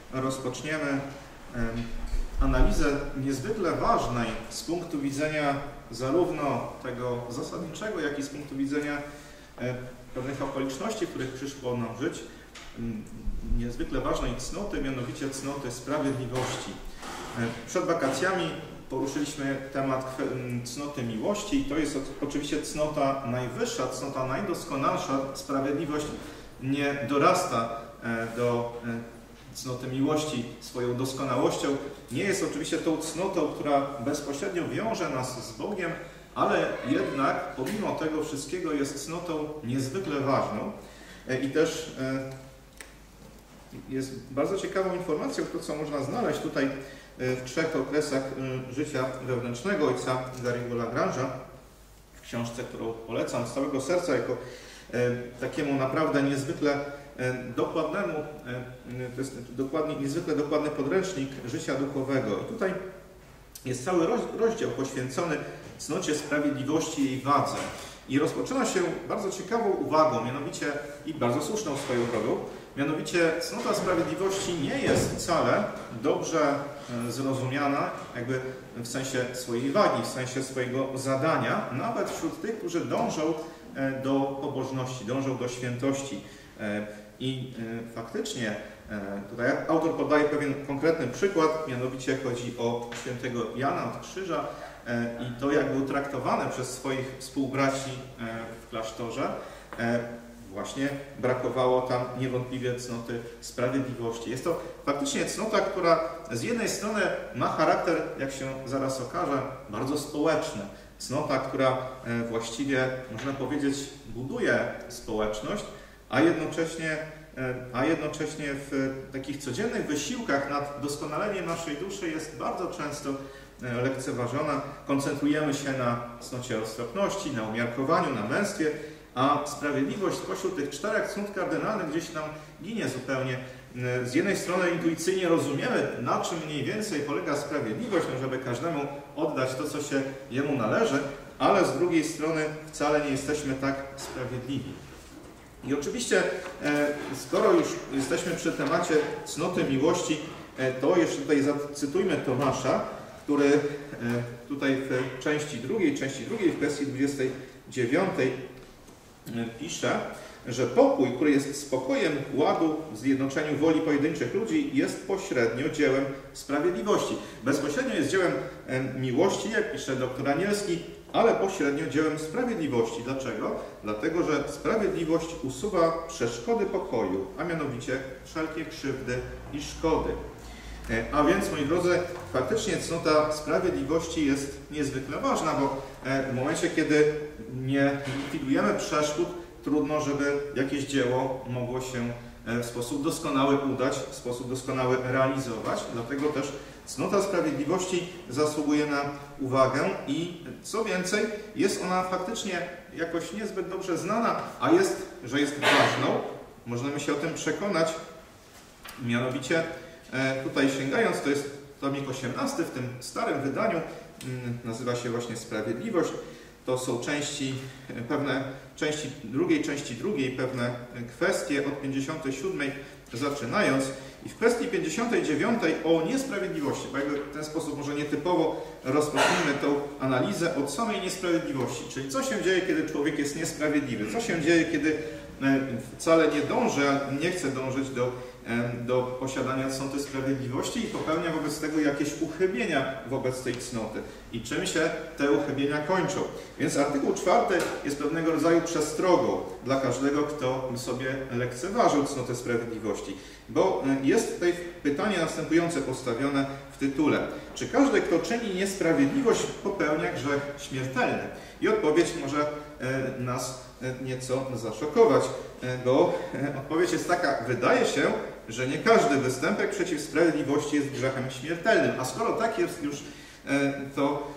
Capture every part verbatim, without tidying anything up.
rozpoczniemy analizę niezwykle ważnej z punktu widzenia zarówno tego zasadniczego, jak i z punktu widzenia pewnych okoliczności, w których przyszło nam żyć, niezwykle ważnej cnoty, mianowicie cnoty sprawiedliwości. Przed wakacjami poruszyliśmy temat cnoty miłości i to jest oczywiście cnota najwyższa, cnota najdoskonalsza. Sprawiedliwość nie dorasta do cnoty miłości swoją doskonałością. Nie jest oczywiście tą cnotą, która bezpośrednio wiąże nas z Bogiem, ale jednak pomimo tego wszystkiego jest cnotą niezwykle ważną. I też jest bardzo ciekawą informacją to, co można znaleźć tutaj w trzech okresach życia wewnętrznego ojca Gary'ego Lagrange'a w książce, którą polecam z całego serca jako takiemu naprawdę niezwykle dokładnemu, to jest dokładnie, niezwykle dokładny podręcznik życia duchowego. I tutaj jest cały rozdział poświęcony cnocie sprawiedliwości i jej wadze. I rozpoczyna się bardzo ciekawą uwagą, mianowicie i bardzo słuszną swoją drogą, mianowicie cnota sprawiedliwości nie jest wcale dobrze zrozumiana jakby w sensie swojej wagi, w sensie swojego zadania, nawet wśród tych, którzy dążą do pobożności, dążą do świętości. I faktycznie tutaj autor podaje pewien konkretny przykład, mianowicie chodzi o świętego Jana od Krzyża i to, jak był traktowany przez swoich współbraci w klasztorze. Właśnie brakowało tam niewątpliwie cnoty sprawiedliwości. Jest to faktycznie cnota, która z jednej strony ma charakter, jak się zaraz okaże, bardzo społeczny. Cnota, która właściwie, można powiedzieć, buduje społeczność, a jednocześnie, a jednocześnie w takich codziennych wysiłkach nad doskonaleniem naszej duszy jest bardzo często lekceważona. Koncentrujemy się na cnocie roztropności, na umiarkowaniu, na męstwie, a sprawiedliwość spośród tych czterech cnót kardynalnych gdzieś nam ginie zupełnie. Z jednej strony intuicyjnie rozumiemy, na czym mniej więcej polega sprawiedliwość, no żeby każdemu oddać to, co się jemu należy, ale z drugiej strony wcale nie jesteśmy tak sprawiedliwi. I oczywiście, skoro już jesteśmy przy temacie cnoty miłości, to jeszcze tutaj zacytujmy Tomasza, który tutaj w części drugiej, części drugiej, w kwestii dwudziestej dziewiątej pisze, że pokój, który jest spokojem ładu w zjednoczeniu woli pojedynczych ludzi, jest pośrednio dziełem sprawiedliwości. Bezpośrednio jest dziełem miłości, jak pisze doktor Anielski, ale pośrednio dziełem sprawiedliwości. Dlaczego? Dlatego, że sprawiedliwość usuwa przeszkody pokoju, a mianowicie wszelkie krzywdy i szkody. A więc, moi drodzy, faktycznie cnota sprawiedliwości jest niezwykle ważna, bo w momencie, kiedy nie likwidujemy przeszkód, trudno, żeby jakieś dzieło mogło się w sposób doskonały udać, w sposób doskonały realizować. Dlatego też cnota sprawiedliwości zasługuje na uwagę i co więcej, jest ona faktycznie jakoś niezbyt dobrze znana, a jest, że jest ważną. Możemy się o tym przekonać, mianowicie tutaj sięgając, to jest tomik osiemnasty w tym starym wydaniu, nazywa się właśnie Sprawiedliwość. To są części, pewne części drugiej, części drugiej, pewne kwestie od pięćdziesiątej siódmej zaczynając. I w kwestii pięćdziesiątej dziewiątej o niesprawiedliwości, bo jakby w ten sposób może nietypowo rozpocznijmy tą analizę od samej niesprawiedliwości. Czyli co się dzieje, kiedy człowiek jest niesprawiedliwy? Co się dzieje, kiedy wcale nie dąży, nie chce dążyć do, do posiadania cnoty sprawiedliwości i popełnia wobec tego jakieś uchybienia wobec tej cnoty. I czym się te uchybienia kończą? Więc artykuł czwarty jest pewnego rodzaju przestrogą dla każdego, kto sobie lekceważył cnotę sprawiedliwości. Bo jest tutaj pytanie następujące postawione w tytule. Czy każdy, kto czyni niesprawiedliwość, popełnia grzech śmiertelny? I odpowiedź może nas nieco zaszokować, bo odpowiedź jest taka: wydaje się, że nie każdy występek przeciw sprawiedliwości jest grzechem śmiertelnym. A skoro tak jest już to,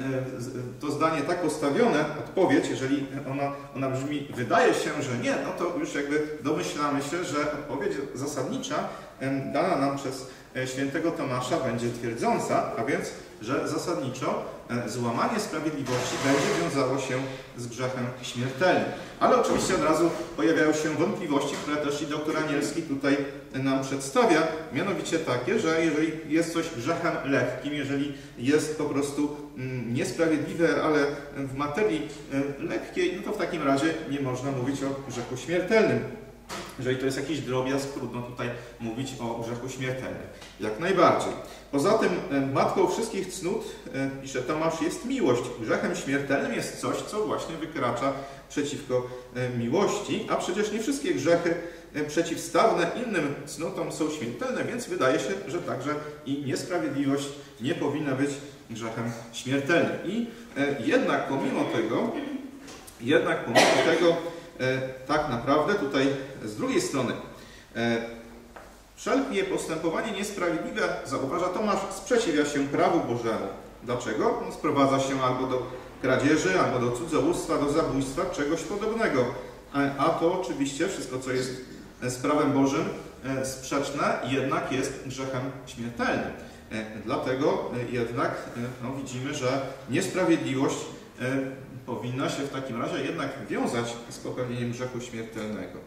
to zdanie tak postawione, odpowiedź, jeżeli ona, ona brzmi wydaje się, że nie, no to już jakby domyślamy się, że odpowiedź zasadnicza dana nam przez świętego Tomasza będzie twierdząca, a więc, że zasadniczo złamanie sprawiedliwości będzie wiązało się z grzechem śmiertelnym. Ale oczywiście od razu pojawiają się wątpliwości, które też i doktor Anielski tutaj nam przedstawia, mianowicie takie, że jeżeli jest coś grzechem lekkim, jeżeli jest po prostu niesprawiedliwe, ale w materii lekkiej, no to w takim razie nie można mówić o grzechu śmiertelnym. Jeżeli to jest jakiś drobiazg, trudno tutaj mówić o grzechu śmiertelnym. Jak najbardziej. Poza tym matką wszystkich cnót, pisze Tomasz, jest miłość. Grzechem śmiertelnym jest coś, co właśnie wykracza przeciwko miłości, a przecież nie wszystkie grzechy przeciwstawne innym cnotom są śmiertelne, więc wydaje się, że także i niesprawiedliwość nie powinna być grzechem śmiertelnym. I jednak pomimo tego, jednak pomimo tego, tak naprawdę tutaj z drugiej strony wszelkie postępowanie niesprawiedliwe, zauważa Tomasz, sprzeciwia się prawu Bożemu. Dlaczego? No, sprowadza się albo do kradzieży, albo do cudzołóstwa, do zabójstwa, czegoś podobnego. A to oczywiście wszystko, co jest z prawem Bożym sprzeczne, jednak jest grzechem śmiertelnym. Dlatego jednak no, widzimy, że niesprawiedliwość powinna się w takim razie jednak wiązać z popełnieniem grzechu śmiertelnego.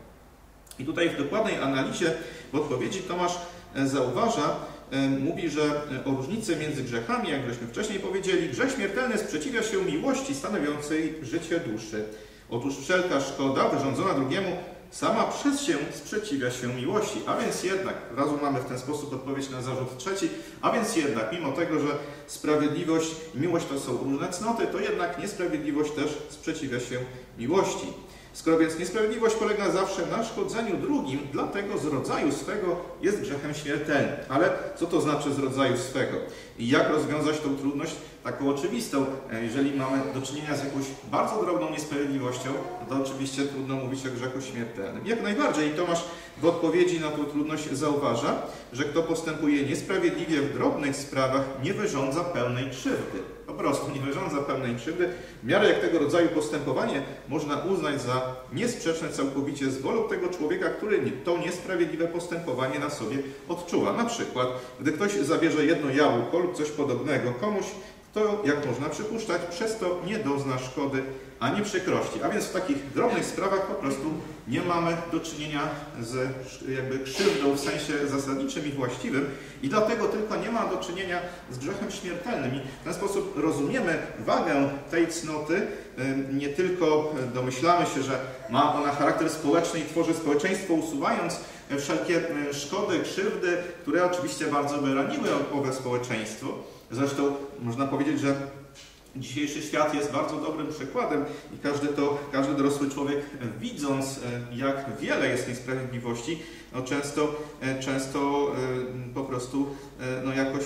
I tutaj w dokładnej analizie, w odpowiedzi Tomasz zauważa, mówi, że o różnicy między grzechami, jak żeśmy wcześniej powiedzieli, grzech śmiertelny sprzeciwia się miłości stanowiącej życie duszy. Otóż wszelka szkoda wyrządzona drugiemu sama przez się sprzeciwia się miłości, a więc jednak, od razu mamy w ten sposób odpowiedź na zarzut trzeci, a więc jednak, mimo tego, że sprawiedliwość i miłość to są różne cnoty, to jednak niesprawiedliwość też sprzeciwia się miłości. Skoro więc niesprawiedliwość polega zawsze na szkodzeniu drugim, dlatego z rodzaju swego jest grzechem śmiertelnym. Ale co to znaczy z rodzaju swego? I jak rozwiązać tą trudność taką oczywistą? Jeżeli mamy do czynienia z jakąś bardzo drobną niesprawiedliwością, to oczywiście trudno mówić o grzechu śmiertelnym. Jak najbardziej Tomasz w odpowiedzi na tą trudność zauważa, że kto postępuje niesprawiedliwie w drobnych sprawach, nie wyrządza pełnej krzywdy. Po prostu nie wyrządza pełnej krzywdy. W miarę jak tego rodzaju postępowanie można uznać za niesprzeczne całkowicie z wolą tego człowieka, który to niesprawiedliwe postępowanie na sobie odczuwa. Na przykład, gdy ktoś zabierze jedno jabłko lub coś podobnego komuś, to, jak można przypuszczać, przez to nie dozna szkody ani przykrości. A więc w takich drobnych sprawach po prostu nie mamy do czynienia z jakby krzywdą w sensie zasadniczym i właściwym i dlatego tylko nie ma do czynienia z grzechem śmiertelnym. I w ten sposób rozumiemy wagę tej cnoty, nie tylko domyślamy się, że ma ona charakter społeczny i tworzy społeczeństwo, usuwając wszelkie szkody, krzywdy, które oczywiście bardzo by raniły owe społeczeństwo. Zresztą można powiedzieć, że dzisiejszy świat jest bardzo dobrym przykładem i każdy, to, każdy dorosły człowiek, widząc, jak wiele jest niesprawiedliwości, no często, często po prostu no jakoś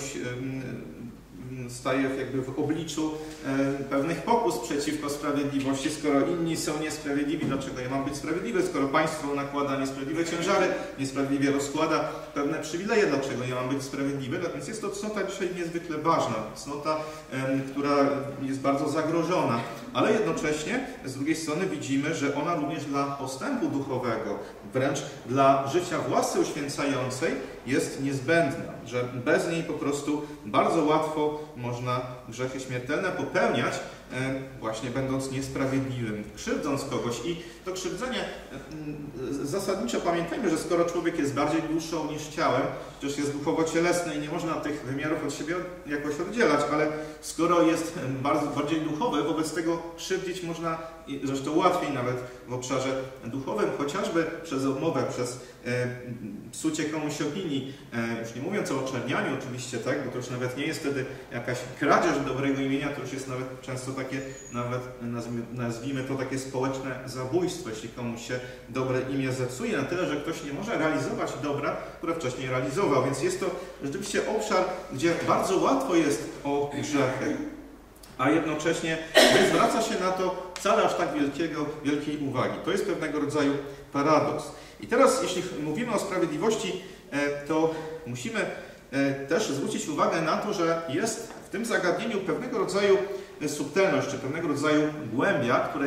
staje jakby w obliczu pewnych pokus przeciwko sprawiedliwości. Skoro inni są niesprawiedliwi, dlaczego ja mam być sprawiedliwy? Skoro państwo nakłada niesprawiedliwe ciężary, niesprawiedliwie rozkłada pewne przywileje, dlaczego ja mam być sprawiedliwy? Więc jest to cnota dzisiaj niezwykle ważna, cnota, która jest bardzo zagrożona, ale jednocześnie z drugiej strony widzimy, że ona również dla postępu duchowego, wręcz dla życia w łasce uświęcającej jest niezbędna, że bez niej po prostu bardzo łatwo można grzechy śmiertelne popełniać, właśnie będąc niesprawiedliwym, krzywdząc kogoś. I to krzywdzenie, zasadniczo pamiętajmy, że skoro człowiek jest bardziej duszą niż ciałem, przecież jest duchowo-cielesny i nie można tych wymiarów od siebie jakoś oddzielać, ale skoro jest bardzo, bardziej duchowy, wobec tego krzywdzić można, zresztą łatwiej nawet w obszarze duchowym, chociażby przez odmowę, przez e, psucie komuś opinii, e, już nie mówiąc o oczernianiu oczywiście, tak, bo to już nawet nie jest wtedy jakaś kradzież dobrego imienia, to już jest nawet często takie, nawet nazwijmy to takie społeczne zabójstwo, jeśli komuś się dobre imię zepsuje na tyle, że ktoś nie może realizować dobra, które wcześniej realizował. Więc jest to rzeczywiście obszar, gdzie bardzo łatwo jest o grzechy, a jednocześnie nie zwraca się na to wcale aż tak wielkiego, wielkiej uwagi. To jest pewnego rodzaju paradoks. I teraz, jeśli mówimy o sprawiedliwości, to musimy też zwrócić uwagę na to, że jest w tym zagadnieniu pewnego rodzaju subtelność, czy pewnego rodzaju głębia, której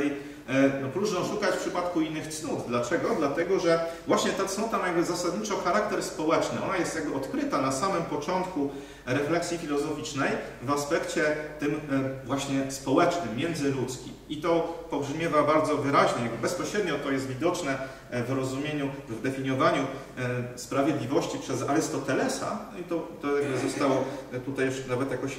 no, próżno szukać w przypadku innych cnót. Dlaczego? Dlatego, że właśnie ta cnota ma jakby zasadniczo charakter społeczny. Ona jest jakby odkryta na samym początku refleksji filozoficznej w aspekcie tym właśnie społecznym, międzyludzkim. I to pobrzmiewa bardzo wyraźnie, jakby bezpośrednio to jest widoczne w rozumieniu, w definiowaniu sprawiedliwości przez Arystotelesa. I to, to jakby zostało tutaj już nawet jakoś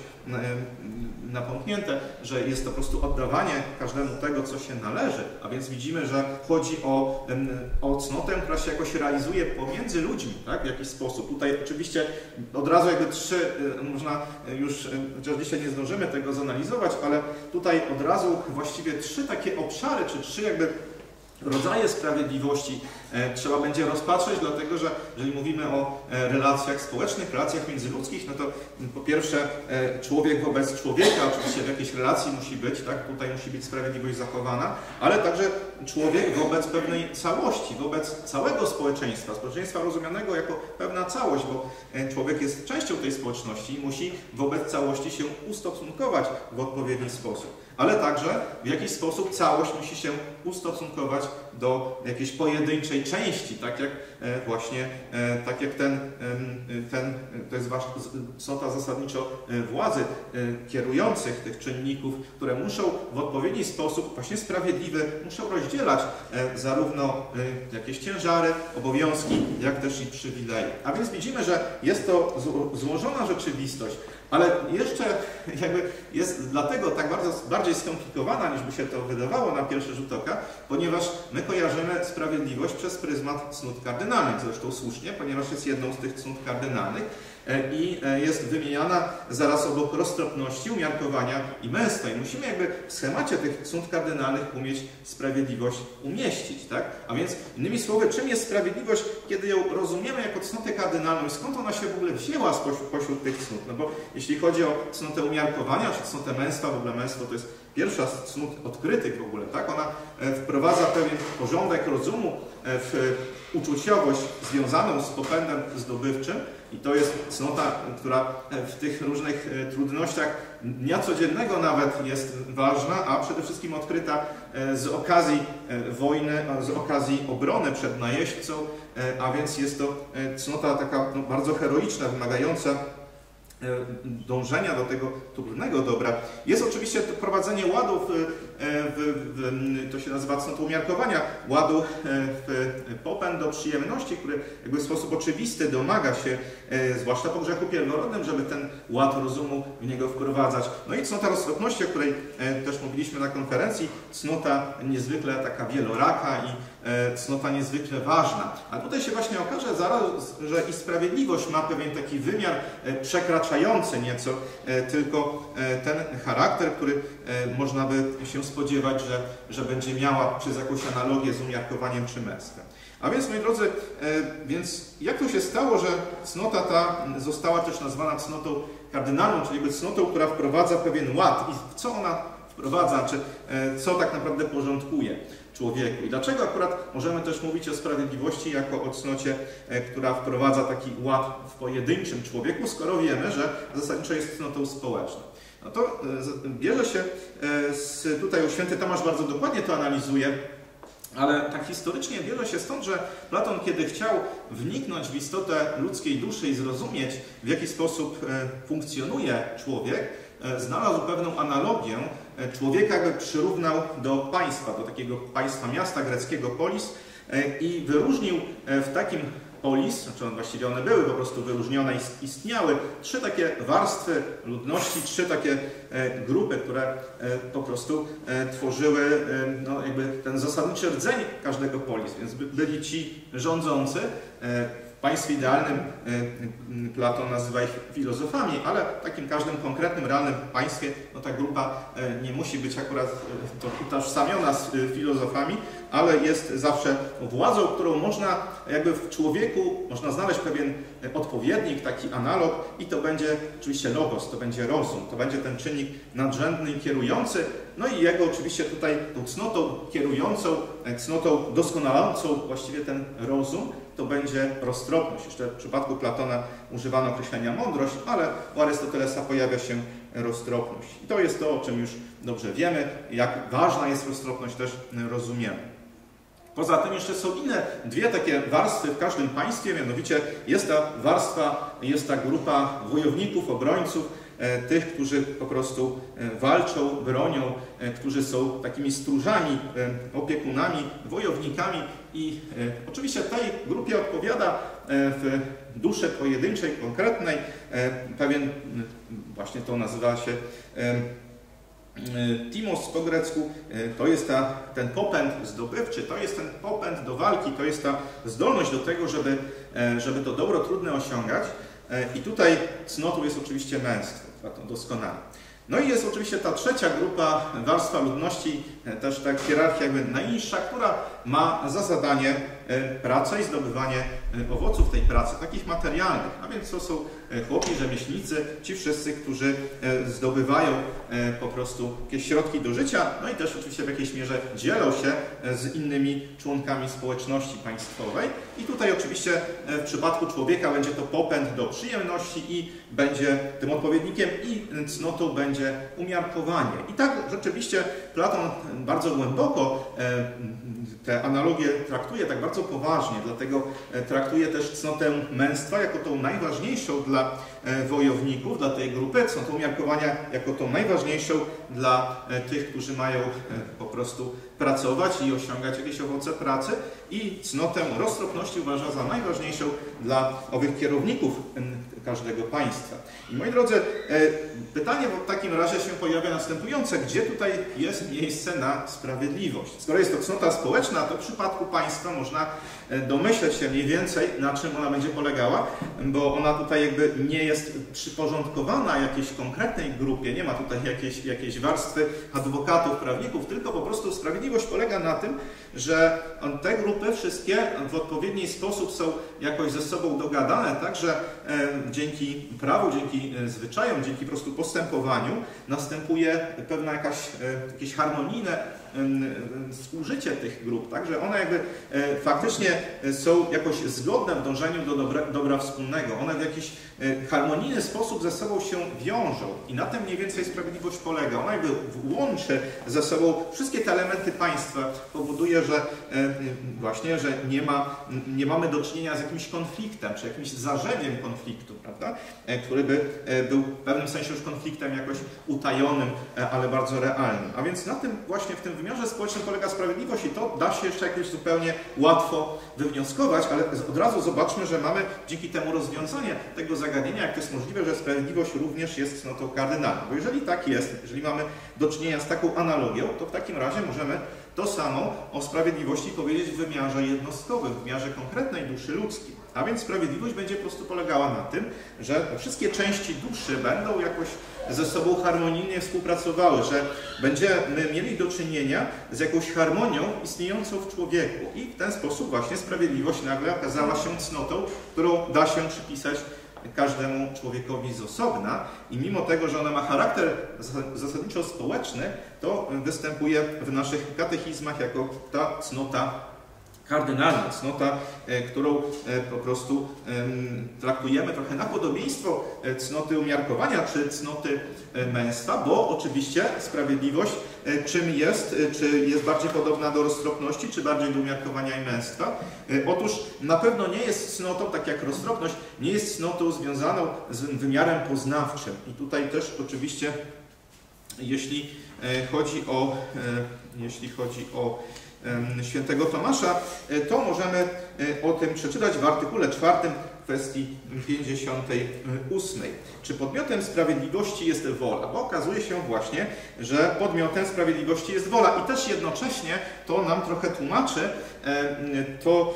napomknięte, że jest to po prostu oddawanie każdemu tego, co się należy. A więc widzimy, że chodzi o, o cnotę, która się jakoś realizuje pomiędzy ludźmi, tak? W jakiś sposób. Tutaj oczywiście od razu jakby trzy, można już, chociaż dzisiaj nie zdążymy tego zanalizować, ale tutaj od razu właściwie trzy takie obszary, czy trzy jakby rodzaje sprawiedliwości e, trzeba będzie rozpatrzeć, dlatego że jeżeli mówimy o e, relacjach społecznych, relacjach międzyludzkich, no to m, po pierwsze e, człowiek wobec człowieka oczywiście w jakiejś relacji musi być, tak? Tutaj musi być sprawiedliwość zachowana, ale także człowiek wobec pewnej całości, wobec całego społeczeństwa, społeczeństwa rozumianego jako pewna całość, bo e, człowiek jest częścią tej społeczności i musi wobec całości się ustosunkować w odpowiedni sposób. Ale także w jakiś sposób całość musi się ustosunkować do jakiejś pojedynczej części, tak jak właśnie, tak jak ten, ten to jest cnota zasadniczo władzy kierujących tych czynników, które muszą w odpowiedni sposób, właśnie sprawiedliwy, muszą rozdzielać zarówno jakieś ciężary, obowiązki, jak też i przywileje. A więc widzimy, że jest to złożona rzeczywistość, ale jeszcze jakby jest dlatego tak bardzo bardziej skomplikowana, niż by się to wydawało na pierwszy rzut oka, ponieważ my kojarzymy sprawiedliwość przez pryzmat cnót kardynalnych, zresztą słusznie, ponieważ jest jedną z tych cnót kardynalnych i jest wymieniana zaraz obok roztropności, umiarkowania i męstwa. I musimy jakby w schemacie tych cnót kardynalnych umieć sprawiedliwość umieścić, tak? A więc innymi słowy, czym jest sprawiedliwość, kiedy ją rozumiemy jako cnotę kardynalną i skąd ona się w ogóle wzięła spośród, pośród tych cnót? No bo jeśli chodzi o cnotę umiarkowania, czy cnotę męstwa, w ogóle męstwo to jest pierwsza z cnót odkrytych w ogóle, tak? Ona wprowadza pewien porządek rozumu w uczuciowość związaną z popędem zdobywczym i to jest cnota, która w tych różnych trudnościach dnia codziennego nawet jest ważna, a przede wszystkim odkryta z okazji wojny, z okazji obrony przed najeźdźcą, a więc jest to cnota taka no, bardzo heroiczna, wymagająca dążenia do tego trudnego dobra. Jest oczywiście to prowadzenie ładu, w, w, w, to się nazywa cnotą umiarkowania, ładu w popęd do przyjemności, który jakby w sposób oczywisty domaga się, zwłaszcza po grzechu pierworodnym, żeby ten ład rozumu w niego wprowadzać. No i cnota roztropności, o której też mówiliśmy na konferencji, cnota niezwykle taka wieloraka i cnota niezwykle ważna. A tutaj się właśnie okaże zaraz, że i sprawiedliwość ma pewien taki wymiar przekraczający nieco tylko ten charakter, który można by się spodziewać, że, że będzie miała przez jakąś analogię z umiarkowaniem czy męstwem. A więc, moi drodzy, więc jak to się stało, że cnota ta została też nazwana cnotą kardynalną, czyli jakby cnotą, która wprowadza pewien ład i w co ona wprowadza, czy co tak naprawdę porządkuje człowieku. I dlaczego akurat możemy też mówić o sprawiedliwości jako o cnocie, która wprowadza taki ład w pojedynczym człowieku, skoro wiemy, że zasadniczo jest cnotą społeczną. No to bierze się, z, tutaj święty Tomasz bardzo dokładnie to analizuje, ale tak historycznie bierze się stąd, że Platon, kiedy chciał wniknąć w istotę ludzkiej duszy i zrozumieć, w jaki sposób funkcjonuje człowiek, znalazł pewną analogię. Człowieka jakby przyrównał do państwa, do takiego państwa miasta greckiego polis i wyróżnił w takim polis, znaczy właściwie one były po prostu wyróżnione, istniały trzy takie warstwy ludności, trzy takie grupy, które po prostu tworzyły no, jakby ten zasadniczy rdzeń każdego polis, więc byli ci rządzący. W państwie idealnym Platon nazywa ich filozofami, ale w takim każdym konkretnym, realnym państwie no ta grupa nie musi być akurat utożsamiona z filozofami, ale jest zawsze władzą, którą można jakby w człowieku, można znaleźć pewien odpowiednik, taki analog i to będzie oczywiście logos, to będzie rozum, to będzie ten czynnik nadrzędny i kierujący, no i jego oczywiście tutaj tą cnotą kierującą, cnotą doskonalącą właściwie ten rozum, to będzie roztropność. Jeszcze w przypadku Platona używano określenia mądrość, ale u Arystotelesa pojawia się roztropność. I to jest to, o czym już dobrze wiemy, jak ważna jest roztropność, też rozumiemy. Poza tym jeszcze są inne dwie takie warstwy w każdym państwie, mianowicie jest ta warstwa, jest ta grupa wojowników, obrońców, e, tych, którzy po prostu e, walczą, bronią, e, którzy są takimi stróżami, e, opiekunami, wojownikami i e, oczywiście tej grupie odpowiada e, w duszy pojedynczej, konkretnej, e, pewien, właśnie to nazywa się e, Timos po grecku, to jest ta, ten popęd zdobywczy, to jest ten popęd do walki, to jest ta zdolność do tego, żeby, żeby to dobro trudne osiągać. I tutaj cnotą jest oczywiście męstwo, to doskonale. No i jest oczywiście ta trzecia grupa, warstwa ludności, też ta hierarchia jakby najniższa, która ma za zadanie pracę i zdobywanie owoców tej pracy, takich materialnych. A więc to są chłopi, rzemieślnicy, ci wszyscy, którzy zdobywają po prostu jakieś środki do życia, no i też oczywiście w jakiejś mierze dzielą się z innymi członkami społeczności państwowej. I tutaj oczywiście w przypadku człowieka będzie to popęd do przyjemności i będzie tym odpowiednikiem i cnotą będzie umiarkowanie. I tak rzeczywiście Platon bardzo głęboko te analogie traktuje, tak bardzo poważnie, dlatego traktuje też cnotę męstwa jako tą najważniejszą dla wojowników, dla tej grupy, cnotę umiarkowania jako tą najważniejszą dla tych, którzy mają po prostu pracować i osiągać jakieś owoce pracy, i cnotę roztropności uważa za najważniejszą dla owych kierowników każdego państwa. I moi drodzy, pytanie w takim razie się pojawia następujące. Gdzie tutaj jest miejsce na sprawiedliwość? Skoro jest to cnota społeczna, to w przypadku państwa można domyśleć się mniej więcej, na czym ona będzie polegała, bo ona tutaj jakby nie jest przyporządkowana jakiejś konkretnej grupie, nie ma tutaj jakiejś, jakiejś warstwy adwokatów, prawników, tylko po prostu sprawiedliwość polega na tym, że te grupy wszystkie w odpowiedni sposób są jakoś ze sobą dogadane, tak, że e, dzięki prawu, dzięki zwyczajom, dzięki po prostu postępowaniu następuje pewna jakaś, e, jakieś harmonijne współżycie tych grup, tak, że one jakby faktycznie są jakoś zgodne w dążeniu do dobra, dobra wspólnego. One w jakiś harmonijny sposób ze sobą się wiążą i na tym mniej więcej sprawiedliwość polega. Ona jakby łączy ze sobą wszystkie te elementy państwa, powoduje, że właśnie, że nie, ma, nie mamy do czynienia z jakimś konfliktem, czy jakimś zarzewiem konfliktu, prawda, który by był w pewnym sensie już konfliktem jakoś utajonym, ale bardzo realnym. A więc na tym właśnie w tym wymiarze społecznym polega sprawiedliwość i to da się jeszcze jakoś zupełnie łatwo wywnioskować, ale od razu zobaczmy, że mamy dzięki temu rozwiązanie tego zagadnienia, jak to jest możliwe, że sprawiedliwość również jest cnotą kardynalną. Bo jeżeli tak jest, jeżeli mamy do czynienia z taką analogią, to w takim razie możemy to samo o sprawiedliwości powiedzieć w wymiarze jednostkowym, w wymiarze konkretnej duszy ludzkiej. A więc sprawiedliwość będzie po prostu polegała na tym, że wszystkie części duszy będą jakoś ze sobą harmonijnie współpracowały, że będziemy mieli do czynienia z jakąś harmonią istniejącą w człowieku. I w ten sposób właśnie sprawiedliwość nagle okazała się cnotą, którą da się przypisać każdemu człowiekowi z osobna i mimo tego, że ona ma charakter zasadniczo społeczny, to występuje w naszych katechizmach jako ta cnota kardynalna, cnota, którą po prostu traktujemy trochę na podobieństwo cnoty umiarkowania czy cnoty męstwa, bo oczywiście sprawiedliwość czym jest, czy jest bardziej podobna do roztropności, czy bardziej do umiarkowania i męstwa. Otóż na pewno nie jest cnotą, tak jak roztropność, nie jest cnotą związaną z wymiarem poznawczym. I tutaj też oczywiście, jeśli chodzi o, jeśli chodzi o świętego Tomasza, to możemy o tym przeczytać w artykule czwartym kwestii pięćdziesiątej ósmej. Czy podmiotem sprawiedliwości jest wola? Bo okazuje się właśnie, że podmiotem sprawiedliwości jest wola i też jednocześnie to nam trochę tłumaczy to,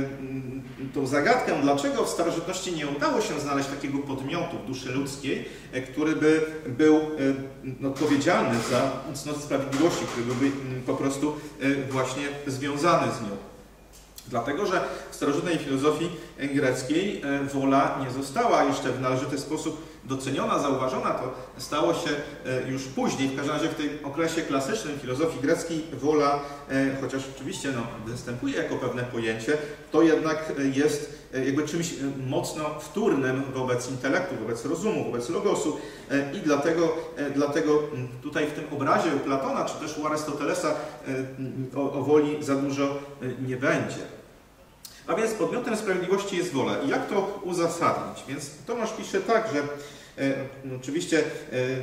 tą zagadkę, dlaczego w starożytności nie udało się znaleźć takiego podmiotu w duszy ludzkiej, który by był odpowiedzialny za cnotę sprawiedliwości, który byłby po prostu właśnie związany z nią. Dlatego, że w starożytnej filozofii greckiej wola nie została jeszcze w należyty sposób doceniona, zauważona. To stało się już później. W każdym razie w tym okresie klasycznym filozofii greckiej wola, chociaż oczywiście no, występuje jako pewne pojęcie, to jednak jest jakby czymś mocno wtórnym wobec intelektu, wobec rozumu, wobec logosu i dlatego, dlatego tutaj w tym obrazie u Platona, czy też u Arystotelesa o, o woli za dużo nie będzie. A więc podmiotem sprawiedliwości jest wola. I jak to uzasadnić? Więc Tomasz pisze tak, że e, oczywiście e,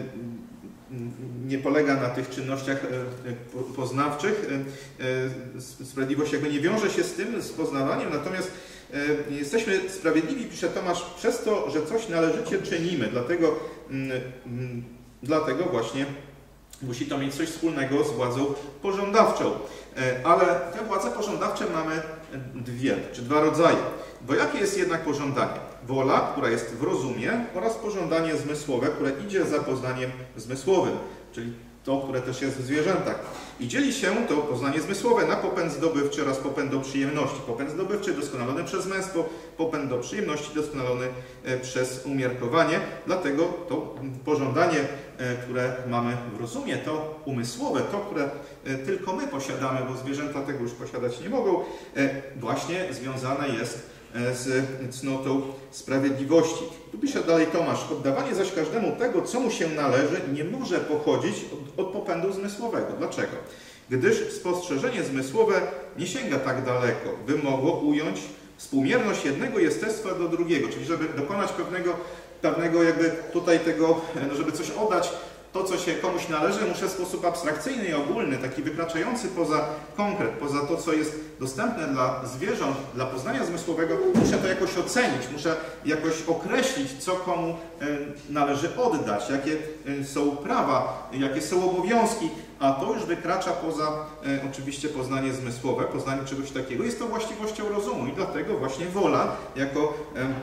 nie polega na tych czynnościach e, poznawczych. E, sprawiedliwość jakby nie wiąże się z tym, z poznawaniem, natomiast e, jesteśmy sprawiedliwi, pisze Tomasz, przez to, że coś należycie czynimy. Dlatego, m, m, dlatego właśnie musi to mieć coś wspólnego z władzą pożądawczą. Ale te władze pożądawcze mamy dwie, czy dwa rodzaje. Bo jakie jest jednak pożądanie? Wola, która jest w rozumie, oraz pożądanie zmysłowe, które idzie za poznaniem zmysłowym, czyli to, które też jest w zwierzętach. I dzieli się to poznanie zmysłowe na popęd zdobywczy oraz popęd do przyjemności. Popęd zdobywczy doskonalony przez męstwo, popęd do przyjemności doskonalony przez umiarkowanie. Dlatego to pożądanie, które mamy w rozumie, to umysłowe, to, które tylko my posiadamy, bo zwierzęta tego już posiadać nie mogą, właśnie związane jest z cnotą sprawiedliwości. Tu pisze dalej Tomasz, oddawanie zaś każdemu tego, co mu się należy, nie może pochodzić od, od popędu zmysłowego. Dlaczego? Gdyż spostrzeżenie zmysłowe nie sięga tak daleko, by mogło ująć współmierność jednego jestestwa do drugiego, czyli żeby dokonać pewnego, pewnego jakby tutaj tego, żeby coś oddać, to, co się komuś należy, muszę w sposób abstrakcyjny i ogólny, taki wykraczający poza konkret, poza to, co jest dostępne dla zwierząt, dla poznania zmysłowego, muszę to jakoś ocenić, muszę jakoś określić, co komu należy oddać, jakie są prawa, jakie są obowiązki, a to już wykracza poza oczywiście poznanie zmysłowe, poznanie czegoś takiego. Jest to właściwością rozumu i dlatego właśnie wola jako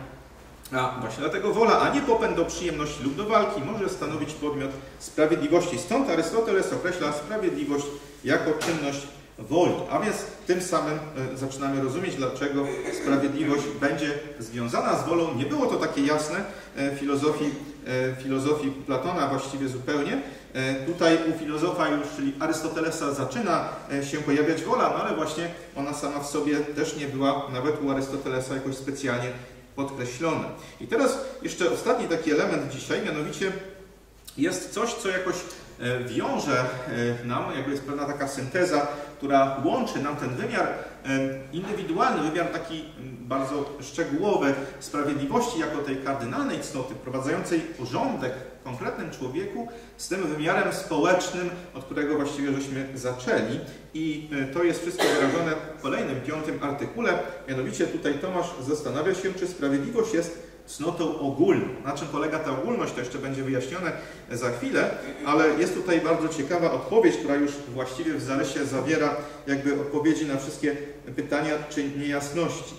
A właśnie dlatego wola, a nie popęd do przyjemności lub do walki może stanowić podmiot sprawiedliwości. Stąd Arystoteles określa sprawiedliwość jako czynność woli. A więc tym samym e, zaczynamy rozumieć, dlaczego sprawiedliwość będzie związana z wolą. Nie było to takie jasne e, w filozofii, e, filozofii Platona właściwie zupełnie. E, tutaj u filozofa już, czyli Arystotelesa, zaczyna e, się pojawiać wola, no ale właśnie ona sama w sobie też nie była, nawet u Arystotelesa, jakoś specjalnie podkreślone. I teraz jeszcze ostatni taki element dzisiaj, mianowicie jest coś, co jakoś wiąże nam, jakby jest pewna taka synteza, która łączy nam ten wymiar indywidualny, wymiar taki bardzo szczegółowy sprawiedliwości jako tej kardynalnej cnoty, wprowadzającej porządek w konkretnym człowieku, z tym wymiarem społecznym, od którego właściwie żeśmy zaczęli. I to jest wszystko wyrażone w kolejnym, piątym artykule. Mianowicie tutaj Tomasz zastanawia się, czy sprawiedliwość jest cnotą ogólną. Na czym polega ta ogólność, to jeszcze będzie wyjaśnione za chwilę, ale jest tutaj bardzo ciekawa odpowiedź, która już właściwie w zarysie zawiera jakby odpowiedzi na wszystkie pytania czy niejasności.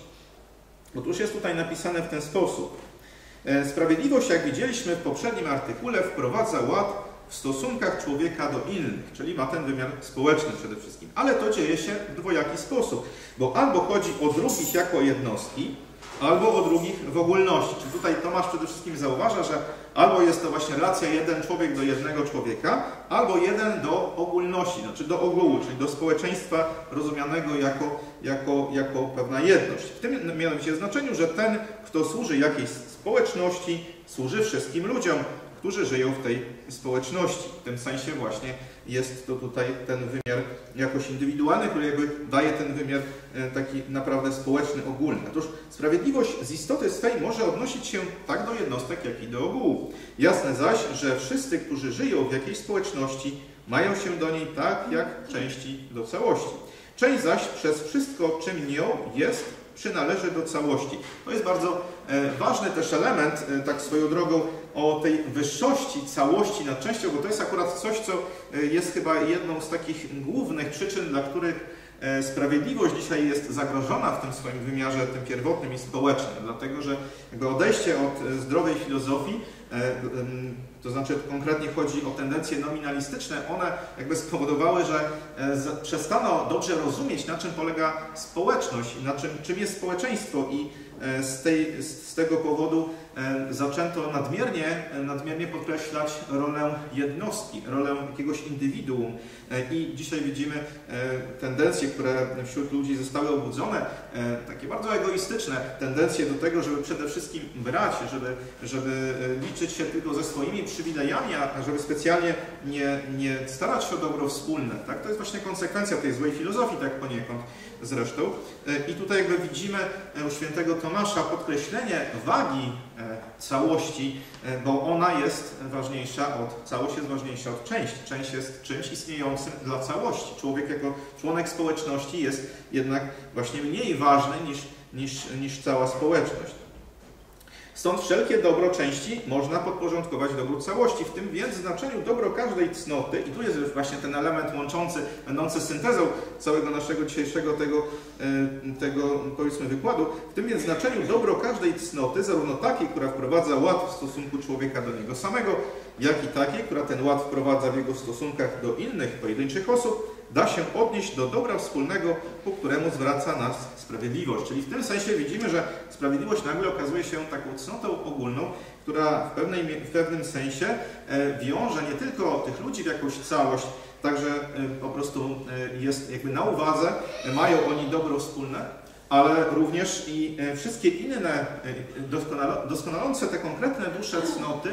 Otóż jest tutaj napisane w ten sposób. Sprawiedliwość, jak widzieliśmy w poprzednim artykule, wprowadza ład w stosunkach człowieka do innych, czyli ma ten wymiar społeczny przede wszystkim. Ale to dzieje się w dwojaki sposób, bo albo chodzi o drugich jako jednostki, albo o drugich w ogólności. Czyli tutaj Tomasz przede wszystkim zauważa, że albo jest to właśnie relacja jeden człowiek do jednego człowieka, albo jeden do ogólności, znaczy do ogółu, czyli do społeczeństwa rozumianego jako, jako, jako pewna jedność. W tym mianowicie znaczeniu, że ten, kto służy jakiejś społeczności, służy wszystkim ludziom, którzy żyją w tej społeczności. W tym sensie właśnie jest to tutaj ten wymiar jakoś indywidualny, który jakby daje ten wymiar taki naprawdę społeczny, ogólny. Otóż sprawiedliwość z istoty swej może odnosić się tak do jednostek, jak i do ogółu. Jasne zaś, że wszyscy, którzy żyją w jakiejś społeczności, mają się do niej tak, jak części do całości. Część zaś przez wszystko, czym nią jest, przynależy do całości. To jest bardzo e, ważny też element, e, tak swoją drogą, o tej wyższości całości nad częścią, bo to jest akurat coś, co e, jest chyba jedną z takich głównych przyczyn, dla których sprawiedliwość dzisiaj jest zagrożona w tym swoim wymiarze, tym pierwotnym i społecznym, dlatego że jakby odejście od zdrowej filozofii, to znaczy konkretnie chodzi o tendencje nominalistyczne, one jakby spowodowały, że przestano dobrze rozumieć, na czym polega społeczność i na czym, czym jest społeczeństwo i z, tej, z tego powodu zaczęto nadmiernie, nadmiernie podkreślać rolę jednostki, rolę jakiegoś indywiduum i dzisiaj widzimy tendencje, które wśród ludzi zostały obudzone, takie bardzo egoistyczne tendencje do tego, żeby przede wszystkim brać, żeby, żeby liczyć się tylko ze swoimi przywilejami, a żeby specjalnie nie, nie starać się o dobro wspólne. Tak? To jest właśnie konsekwencja tej złej filozofii, tak poniekąd zresztą. I tutaj jakby widzimy u świętego Tomasza podkreślenie wagi całości, bo ona jest ważniejsza od, całość jest ważniejsza od części. Część jest czymś istniejącym dla całości. Człowiek jako członek społeczności jest jednak właśnie mniej ważny niż, niż, niż cała społeczność. Stąd wszelkie dobro części można podporządkować dobru całości, w tym więc znaczeniu dobro każdej cnoty, i tu jest właśnie ten element łączący, będący syntezą całego naszego dzisiejszego tego, tego powiedzmy wykładu, w tym więc znaczeniu dobro każdej cnoty, zarówno takiej, która wprowadza ład w stosunku człowieka do niego samego, jak i takiej, która ten ład wprowadza w jego stosunkach do innych pojedynczych osób, da się odnieść do dobra wspólnego, ku któremu zwraca nas sprawiedliwość. Czyli w tym sensie widzimy, że sprawiedliwość nagle okazuje się taką cnotą ogólną, która w, pewnej, w pewnym sensie wiąże nie tylko tych ludzi w jakąś całość, także po prostu jest jakby na uwadze, mają oni dobro wspólne, ale również i wszystkie inne doskonal, doskonalące te konkretne dusze cnoty,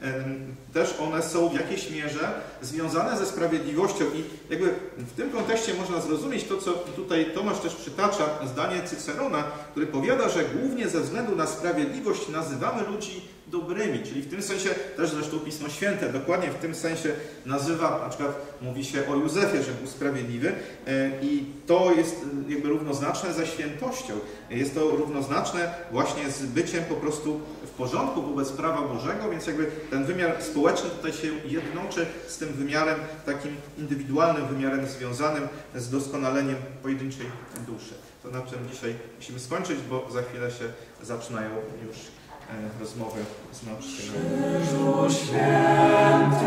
też one są w jakiejś mierze związane ze sprawiedliwością i jakby w tym kontekście można zrozumieć to, co tutaj Tomasz też przytacza, zdanie Cycerona, który powiada, że głównie ze względu na sprawiedliwość nazywamy ludzi dobrymi, czyli w tym sensie też zresztą Pismo Święte dokładnie w tym sensie nazywa, na przykład mówi się o Józefie, że był sprawiedliwy i to jest jakby równoznaczne ze świętością. Jest to równoznaczne właśnie z byciem po prostu w porządku wobec prawa Bożego, więc jakby ten wymiar społeczny tutaj się jednoczy z tym wymiarem takim indywidualnym, wymiarem związanym z doskonaleniem pojedynczej duszy. To na czym dzisiaj musimy skończyć, bo za chwilę się zaczynają już rozmowy z nauczycielami.